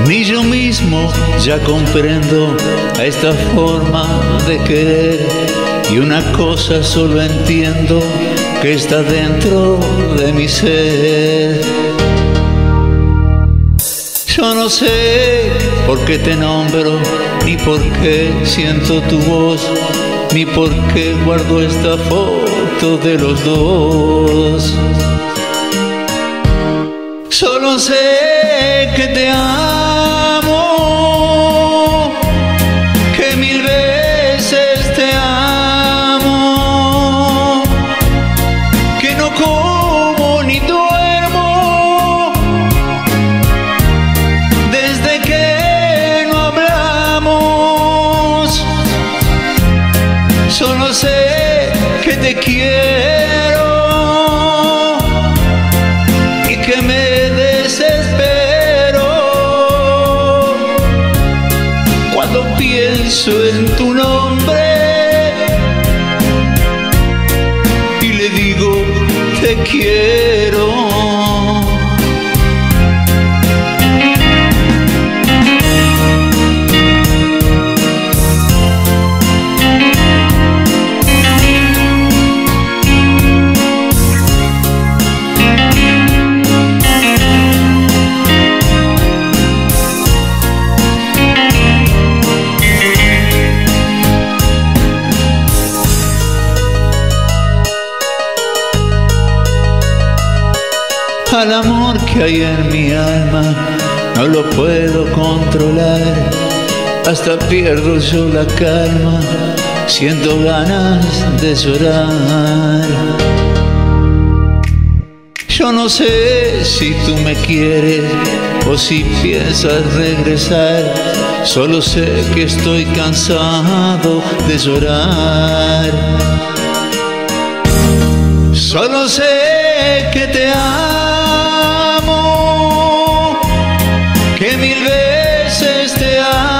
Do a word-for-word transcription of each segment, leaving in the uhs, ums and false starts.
Ni yo mismo ya comprendo a esta forma de querer, y una cosa solo entiendo que está dentro de mi ser. Yo no sé por qué te nombro, ni por qué siento tu voz, ni por qué guardo esta foto de los dos. Solo sé que te amo, que mil veces te amo, que no como ni duermo desde que no hablamos. Solo sé que te quiero y que me pienso en tu nombre y le digo te quiero. Al amor que hay en mi alma no lo puedo controlar, hasta pierdo yo la calma, siento ganas de llorar. Yo no sé si tú me quieres o si piensas regresar, solo sé que estoy cansado de llorar. Solo sé que te amo, que mil veces te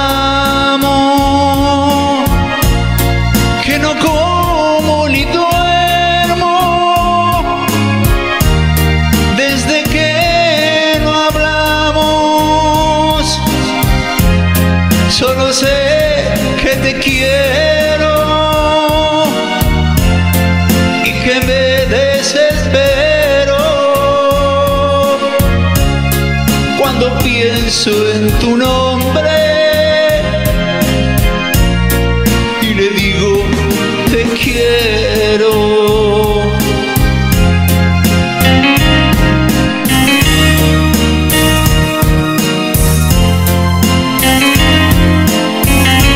amo, que no como ni duermo desde que no hablamos. Solo sé que te quiero y que me desespero cuando pienso en tu nombre y le digo te quiero.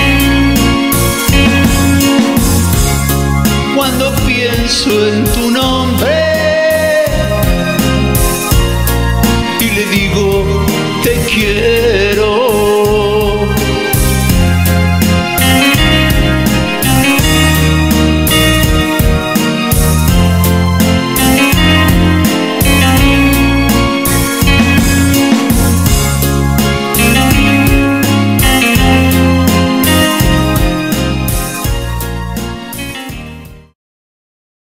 Cuando pienso en tu nombre